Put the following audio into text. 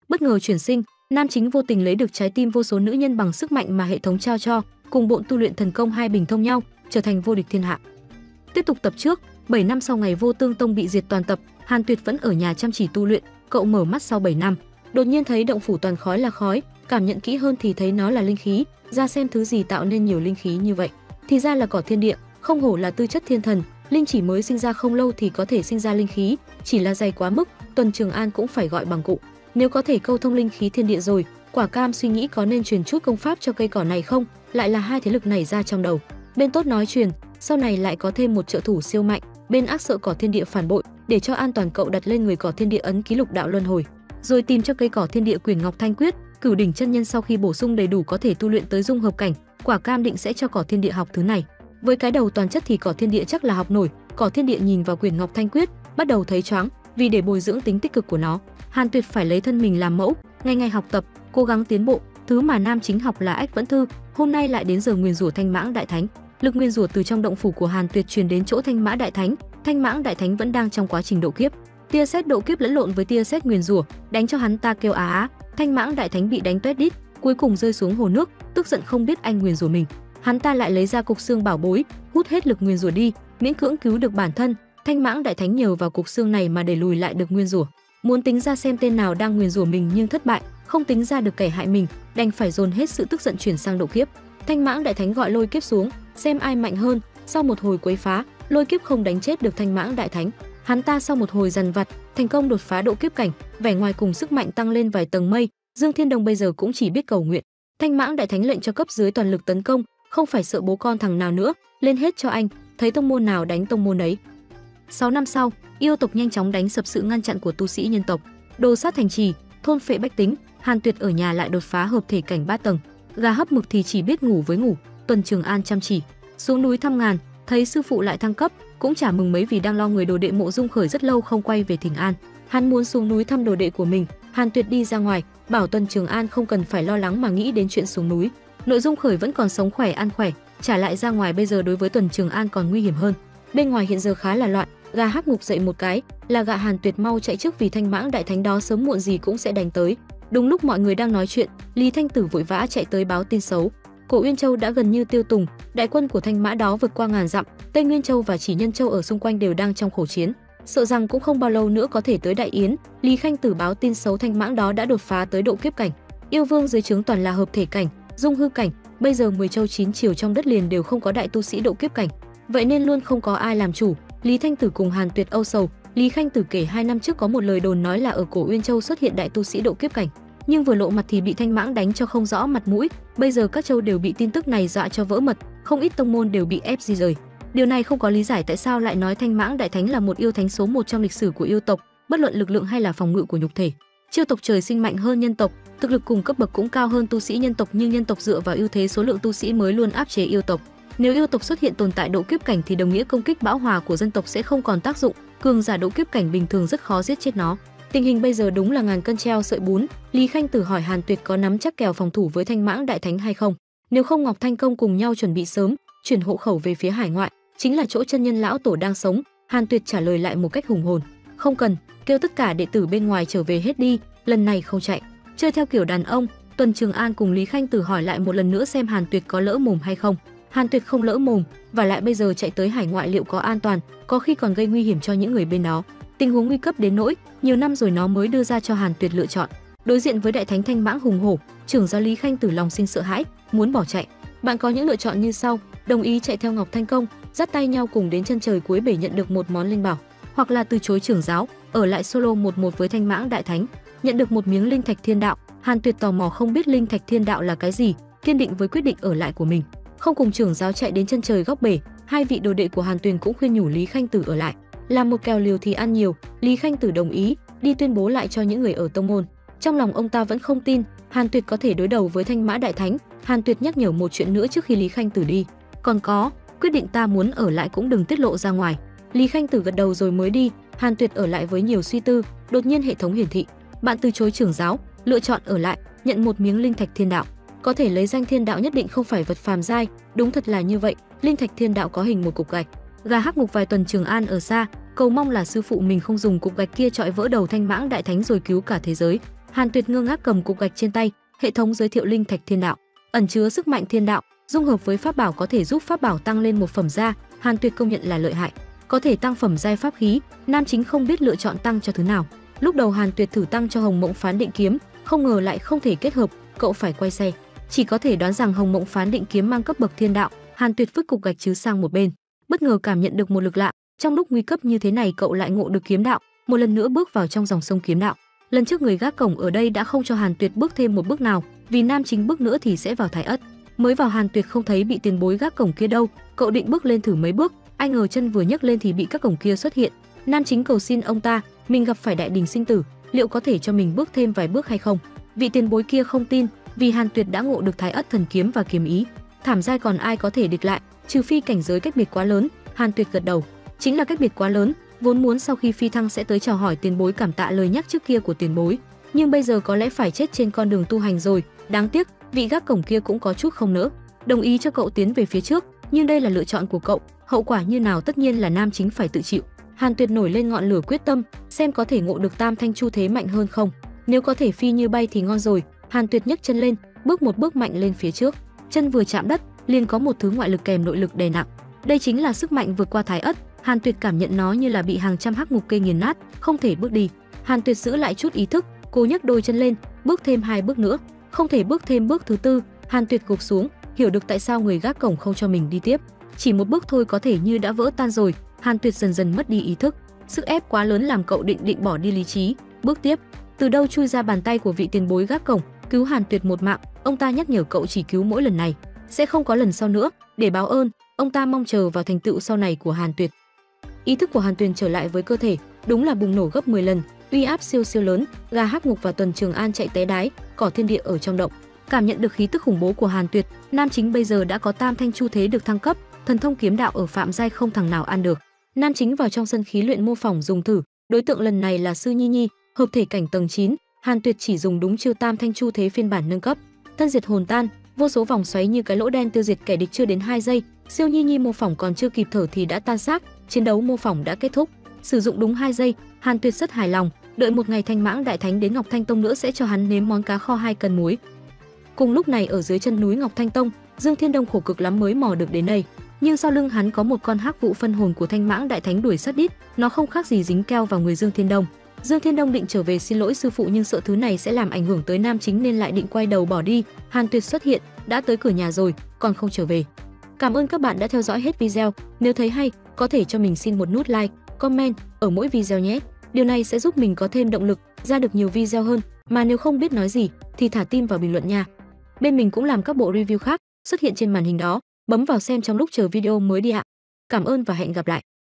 Bất ngờ chuyển sinh, nam chính vô tình lấy được trái tim vô số nữ nhân bằng sức mạnh mà hệ thống trao cho, cùng bộn tu luyện thần công hai bình thông nhau, trở thành vô địch thiên hạ. Tiếp tục tập trước, 7 năm sau ngày Vô Tương Tông bị diệt toàn tập, Hàn Tuyệt vẫn ở nhà chăm chỉ tu luyện, cậu mở mắt sau 7 năm, đột nhiên thấy động phủ toàn khói là khói, cảm nhận kỹ hơn thì thấy nó là linh khí, ra xem thứ gì tạo nên nhiều linh khí như vậy. Thì ra là cỏ thiên địa, không hổ là tư chất thiên thần, linh chỉ mới sinh ra không lâu thì có thể sinh ra linh khí, chỉ là dày quá mức, Tuần Trường An cũng phải gọi bằng cụ. Nếu có thể câu thông linh khí thiên địa rồi, Quả Cam suy nghĩ có nên truyền chút công pháp cho cây cỏ này không, lại là hai thế lực này ra trong đầu. Bên tốt nói truyền, sau này lại có thêm một trợ thủ siêu mạnh, bên ác sợ cỏ thiên địa phản bội, để cho an toàn cậu đặt lên người cỏ thiên địa ấn ký lục đạo luân hồi, rồi tìm cho cây cỏ thiên địa quyển ngọc thanh quyết, cửu đỉnh chân nhân sau khi bổ sung đầy đủ có thể tu luyện tới dung hợp cảnh, Quả Cam định sẽ cho cỏ thiên địa học thứ này. Với cái đầu toàn chất thì cỏ thiên địa chắc là học nổi. Cỏ thiên địa nhìn vào quyển ngọc thanh quyết, bắt đầu thấy choáng, vì để bồi dưỡng tính tích cực của nó, Hàn Tuyệt phải lấy thân mình làm mẫu, ngày ngày học tập, cố gắng tiến bộ. Thứ mà nam chính học là Ách Vẫn Thư, hôm nay lại đến giờ nguyền rủa Thanh Mãng Đại Thánh. Lực nguyền rủa từ trong động phủ của Hàn Tuyệt truyền đến chỗ Thanh Mã Đại Thánh. Thanh Mãng Đại Thánh vẫn đang trong quá trình độ kiếp, tia sét độ kiếp lẫn lộn với tia sét nguyền rủa, đánh cho hắn ta kêu á á. Thanh Mãng Đại Thánh bị đánh toét đít, cuối cùng rơi xuống hồ nước, tức giận không biết anh nguyền rủa mình. Hắn ta lại lấy ra cục xương bảo bối, hút hết lực nguyền rủa đi, miễn cưỡng cứu được bản thân. Thanh Mãng Đại Thánh nhờ vào cục xương này mà đẩy lùi lại được nguyên rủa. Muốn tính ra xem tên nào đang nguyền rủa mình nhưng thất bại, không tính ra được kẻ hại mình, đành phải dồn hết sự tức giận chuyển sang độ kiếp. Thanh Mãng Đại Thánh gọi Lôi Kiếp xuống, xem ai mạnh hơn. Sau một hồi quấy phá, Lôi Kiếp không đánh chết được Thanh Mãng Đại Thánh. Hắn ta sau một hồi dằn vặt, thành công đột phá độ kiếp cảnh, vẻ ngoài cùng sức mạnh tăng lên vài tầng mây. Dương Thiên Đồng bây giờ cũng chỉ biết cầu nguyện. Thanh Mãng Đại Thánh lệnh cho cấp dưới toàn lực tấn công, không phải sợ bố con thằng nào nữa, lên hết cho anh, thấy tông môn nào đánh tông môn ấy. 6 năm sau, yêu tộc nhanh chóng đánh sập sự ngăn chặn của tu sĩ nhân tộc, đồ sát thành trì, thôn phệ bách tính. Hàn Tuyệt ở nhà lại đột phá hợp thể cảnh 3 tầng. Gà hấp mực thì chỉ biết ngủ với ngủ. Tuần Trường An chăm chỉ xuống núi thăm ngàn, thấy sư phụ lại thăng cấp, cũng chả mừng mấy vì đang lo người đồ đệ Mộ Dung Khởi rất lâu không quay về Thịnh An. Hắn muốn xuống núi thăm đồ đệ của mình. Hàn Tuyệt đi ra ngoài, bảo Tuần Trường An không cần phải lo lắng mà nghĩ đến chuyện xuống núi. Nội Dung Khởi vẫn còn sống khỏe ăn khỏe, trả lại ra ngoài bây giờ đối với Tuần Trường An còn nguy hiểm hơn. Bên ngoài hiện giờ khá là loạn, gà hắc ngục dậy một cái là gạ Hàn Tuyệt mau chạy trước vì Thanh Mãng Đại Thánh đó sớm muộn gì cũng sẽ đánh tới. Đúng lúc mọi người đang nói chuyện, Lý Thanh Tử vội vã chạy tới báo tin xấu. Cổ Uyên Châu đã gần như tiêu tùng, đại quân của Thanh Mã đó vượt qua ngàn dặm, Tây Nguyên Châu và Chỉ Nhân Châu ở xung quanh đều đang trong khổ chiến, sợ rằng cũng không bao lâu nữa có thể tới Đại Yến. Lý Khanh Tử báo tin xấu Thanh Mãng đó đã đột phá tới độ kiếp cảnh. Yêu vương dưới trướng toàn là hợp thể cảnh, dung hư cảnh, bây giờ 10 châu 9 chiều trong đất liền đều không có đại tu sĩ độ kiếp cảnh, vậy nên luôn không có ai làm chủ. Lý Thanh Tử cùng Hàn Tuyệt âu sầu. Lý Khanh Tử kể 2 năm trước có một lời đồn nói là ở Cổ Uyên Châu xuất hiện đại tu sĩ độ kiếp cảnh, nhưng vừa lộ mặt thì bị Thanh Mãng đánh cho không rõ mặt mũi. Bây giờ các châu đều bị tin tức này dọa cho vỡ mật, không ít tông môn đều bị ép di rời. Điều này không có lý giải tại sao lại nói Thanh Mãng Đại Thánh là một yêu thánh số 1 trong lịch sử của yêu tộc, bất luận lực lượng hay là phòng ngự của nhục thể. Chiêu tộc trời sinh mạnh hơn nhân tộc, thực lực cùng cấp bậc cũng cao hơn tu sĩ nhân tộc, nhưng nhân tộc dựa vào ưu thế số lượng tu sĩ mới luôn áp chế yêu tộc. Nếu yêu tộc xuất hiện tồn tại độ kiếp cảnh thì đồng nghĩa công kích bão hòa của dân tộc sẽ không còn tác dụng, cường giả độ kiếp cảnh bình thường rất khó giết chết nó. Tình hình bây giờ đúng là ngàn cân treo sợi bún. Lý Khanh Tử hỏi Hàn Tuyệt có nắm chắc kèo phòng thủ với Thanh Mãng Đại Thánh hay không. Nếu không Ngọc Thanh Công cùng nhau chuẩn bị sớm, chuyển hộ khẩu về phía hải ngoại, chính là chỗ chân nhân lão tổ đang sống. Hàn Tuyệt trả lời lại một cách hùng hồn, không cần, kêu tất cả đệ tử bên ngoài trở về hết đi, lần này không chạy. Chơi theo kiểu đàn ông, Tuần Trường An cùng Lý Khanh Tử hỏi lại một lần nữa xem Hàn Tuyệt có lỡ mồm hay không. Hàn Tuyệt không lỡ mồm, và lại bây giờ chạy tới hải ngoại liệu có an toàn, có khi còn gây nguy hiểm cho những người bên đó. Tình huống nguy cấp đến nỗi nhiều năm rồi nó mới đưa ra cho Hàn Tuyệt lựa chọn. Đối diện với đại thánh Thanh Mãng hùng hổ, trưởng giáo Lý Khanh Tử lòng sinh sợ hãi, muốn bỏ chạy. Bạn có những lựa chọn như sau: đồng ý chạy theo Ngọc Thanh Công, dắt tay nhau cùng đến chân trời cuối bể nhận được một món linh bảo, hoặc là từ chối trưởng giáo, ở lại solo 1-1 với Thanh Mãng Đại Thánh, nhận được một miếng linh thạch thiên đạo. Hàn Tuyệt tò mò không biết linh thạch thiên đạo là cái gì, kiên định với quyết định ở lại của mình, không cùng trưởng giáo chạy đến chân trời góc bể. Hai vị đồ đệ của Hàn Tuyền cũng khuyên nhủ Lý Khanh Tử ở lại, làm một kèo liều thì ăn nhiều. Lý Khanh Tử đồng ý, đi tuyên bố lại cho những người ở tông môn. Trong lòng ông ta vẫn không tin Hàn Tuyệt có thể đối đầu với Thanh Mã Đại Thánh. Hàn Tuyệt nhắc nhở một chuyện nữa trước khi Lý Khanh Tử đi, còn có, quyết định ta muốn ở lại cũng đừng tiết lộ ra ngoài. Lý Khanh Tử gật đầu rồi mới đi. Hàn Tuyệt ở lại với nhiều suy tư, đột nhiên hệ thống hiển thị, bạn từ chối trưởng giáo, lựa chọn ở lại, nhận một miếng linh thạch thiên đạo, có thể lấy danh thiên đạo nhất định không phải vật phàm giai. Đúng thật là như vậy, linh thạch thiên đạo có hình một cục gạch. Gà hắc ngục vài Tuần Trường An ở xa, cầu mong là sư phụ mình không dùng cục gạch kia chọi vỡ đầu Thanh Mãng Đại Thánh rồi cứu cả thế giới. Hàn Tuyệt ngơ ngác cầm cục gạch trên tay, hệ thống giới thiệu linh thạch thiên đạo, ẩn chứa sức mạnh thiên đạo, dung hợp với pháp bảo có thể giúp pháp bảo tăng lên một phẩm gia, Hàn Tuyệt công nhận là lợi hại, có thể tăng phẩm giai pháp khí, nam chính không biết lựa chọn tăng cho thứ nào. Lúc đầu Hàn Tuyệt thử tăng cho Hồng Mộng Phán Định kiếm, không ngờ lại không thể kết hợp, cậu phải quay xe. Chỉ có thể đoán rằng Hồng Mộng Phán Định kiếm mang cấp bậc thiên đạo, Hàn Tuyệt vứt cục gạch chứ sang một bên, bất ngờ cảm nhận được một lực lạ, trong lúc nguy cấp như thế này cậu lại ngộ được kiếm đạo, một lần nữa bước vào trong dòng sông kiếm đạo. Lần trước người gác cổng ở đây đã không cho Hàn Tuyệt bước thêm một bước nào, vì nam chính bước nữa thì sẽ vào Thái Ất. Mới vào Hàn Tuyệt không thấy bị tiền bối gác cổng kia đâu, cậu định bước lên thử mấy bước, ai ngờ chân vừa nhấc lên thì bị các cổng kia xuất hiện. Nam chính cầu xin ông ta, mình gặp phải đại đình sinh tử, liệu có thể cho mình bước thêm vài bước hay không? Vị tiền bối kia không tin, vì Hàn Tuyệt đã ngộ được Thái Ất thần kiếm và kiếm ý, thảm giai còn ai có thể địch lại, trừ phi cảnh giới cách biệt quá lớn. Hàn Tuyệt gật đầu, chính là cách biệt quá lớn, vốn muốn sau khi phi thăng sẽ tới chào hỏi tiền bối cảm tạ lời nhắc trước kia của tiền bối, nhưng bây giờ có lẽ phải chết trên con đường tu hành rồi. Đáng tiếc, vị gác cổng kia cũng có chút không nỡ, đồng ý cho cậu tiến về phía trước, nhưng đây là lựa chọn của cậu, hậu quả như nào tất nhiên là nam chính phải tự chịu. Hàn Tuyệt nổi lên ngọn lửa quyết tâm, xem có thể ngộ được Tam Thanh Chu Thế mạnh hơn không. Nếu có thể phi như bay thì ngon rồi. Hàn Tuyệt nhấc chân lên, bước một bước mạnh lên phía trước, chân vừa chạm đất, liền có một thứ ngoại lực kèm nội lực đè nặng. Đây chính là sức mạnh vượt qua Thái Ất. Hàn Tuyệt cảm nhận nó như là bị hàng trăm hắc ngục cây nghiền nát, không thể bước đi. Hàn Tuyệt giữ lại chút ý thức, cố nhấc đôi chân lên, bước thêm 2 bước nữa, không thể bước thêm bước thứ tư. Hàn Tuyệt gục xuống, hiểu được tại sao người gác cổng không cho mình đi tiếp. Chỉ một bước thôi có thể như đã vỡ tan rồi. Hàn Tuyệt dần dần mất đi ý thức, sức ép quá lớn làm cậu định bỏ đi lý trí. Bước tiếp, từ đâu chui ra bàn tay của vị tiền bối gác cổng, cứu Hàn Tuyệt một mạng. Ông ta nhắc nhở cậu chỉ cứu mỗi lần này, sẽ không có lần sau nữa. Để báo ơn, ông ta mong chờ vào thành tựu sau này của Hàn Tuyệt. Ý thức của Hàn Tuyệt trở lại với cơ thể, đúng là bùng nổ gấp 10 lần, uy áp siêu lớn. Gà hắc ngục và Tuần Trường An chạy té đái, cỏ thiên địa ở trong động. Cảm nhận được khí tức khủng bố của Hàn Tuyệt, nam chính bây giờ đã có Tam Thanh Chu Thế được thăng cấp, thần thông kiếm đạo ở phạm giai không thằng nào ăn được. Nam chính vào trong sân khí luyện mô phỏng dùng thử, đối tượng lần này là Sư Nhi Nhi, hợp thể cảnh tầng 9. Hàn Tuyệt chỉ dùng đúng chiêu Tam Thanh Chu Thế phiên bản nâng cấp, thân diệt hồn tan, vô số vòng xoáy như cái lỗ đen tiêu diệt kẻ địch chưa đến 2 giây. Siêu Nhi Nhi mô phỏng còn chưa kịp thở thì đã tan xác, chiến đấu mô phỏng đã kết thúc, sử dụng đúng 2 giây. Hàn Tuyệt rất hài lòng, đợi một ngày Thanh Mãng Đại Thánh đến Ngọc Thanh Tông nữa sẽ cho hắn nếm món cá kho 2 cân muối. Cùng lúc này ở dưới chân núi Ngọc Thanh Tông, Dương Thiên Đông khổ cực lắm mới mò được đến đây, nhưng sau lưng hắn có một con hắc vụ phân hồn của Thanh Mãng Đại Thánh đuổi sát đít, nó không khác gì dính keo vào người Dương Thiên Đông. Dương Thiên Đông định trở về xin lỗi sư phụ nhưng sợ thứ này sẽ làm ảnh hưởng tới nam chính nên lại định quay đầu bỏ đi. Hàn Tuyệt xuất hiện, đã tới cửa nhà rồi, còn không trở về. Cảm ơn các bạn đã theo dõi hết video, nếu thấy hay, có thể cho mình xin một nút like, comment ở mỗi video nhé. Điều này sẽ giúp mình có thêm động lực, ra được nhiều video hơn, mà nếu không biết nói gì thì thả tim vào bình luận nha. Bên mình cũng làm các bộ review khác, xuất hiện trên màn hình đó, bấm vào xem trong lúc chờ video mới đi ạ. Cảm ơn và hẹn gặp lại.